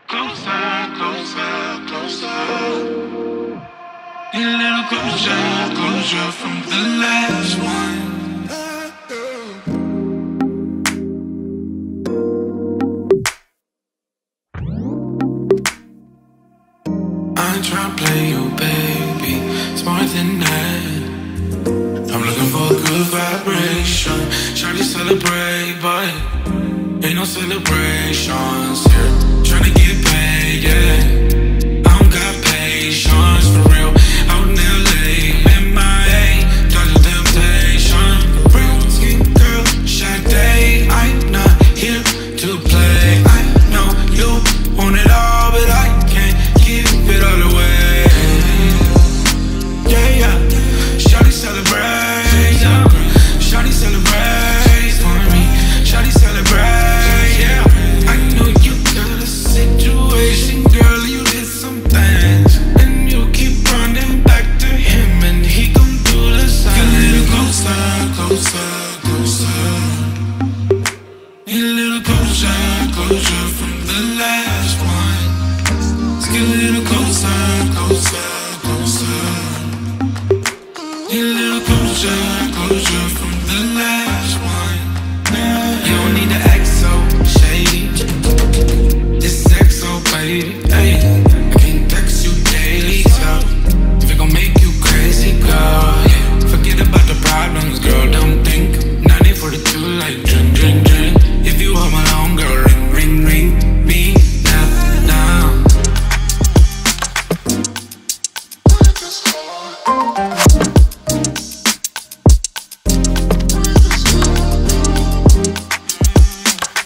Closer, closer, closer. A little closer, closer from the last one. I try to play you, baby. It's more than that. I'm looking for a good vibration. Try to celebrate, but ain't no celebrations here. Tryna get paid, yeah.